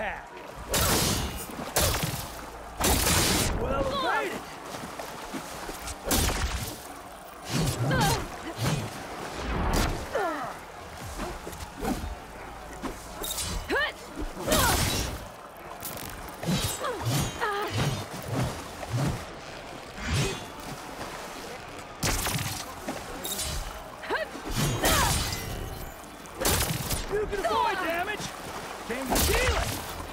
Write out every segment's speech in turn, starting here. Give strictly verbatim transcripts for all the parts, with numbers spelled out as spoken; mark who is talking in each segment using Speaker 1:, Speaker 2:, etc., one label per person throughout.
Speaker 1: that? Well evaded. You can avoid damage. Came to steal it.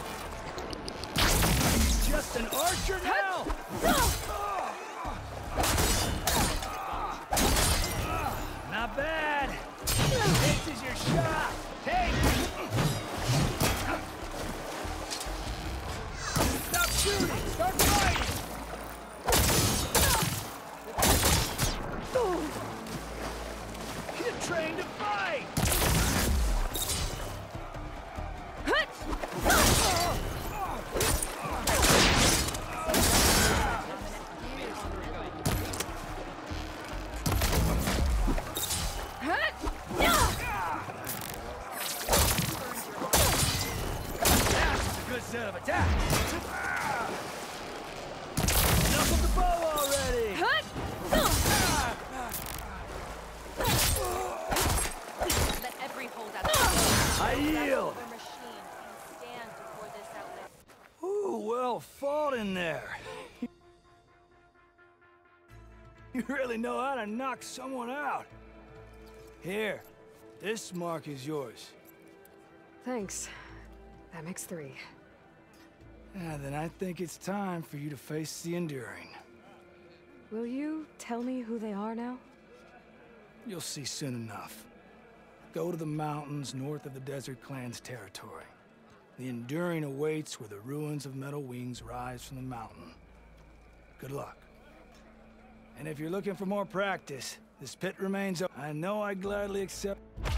Speaker 1: He's just an archer now. Not bad. This is your shot. Hey. Stop shooting. Start fighting. You're trained to fight. Good set of attacks. Enough of the bow already.
Speaker 2: Let every holdout
Speaker 1: I yield.
Speaker 2: machine can stand before this outlet.
Speaker 1: Ooh, well fought in there. You really know how to knock someone out. Here, this mark is yours.
Speaker 3: Thanks. That makes three.
Speaker 1: Yeah, then I think it's time for you to face the Enduring.
Speaker 3: Will you tell me who they are now?
Speaker 1: You'll see soon enough. Go to the mountains north of the Desert Clan's territory. The Enduring awaits where the ruins of Metal Wings rise from the mountain. Good luck. And if you're looking for more practice, this pit remains open. I know I gladly accept...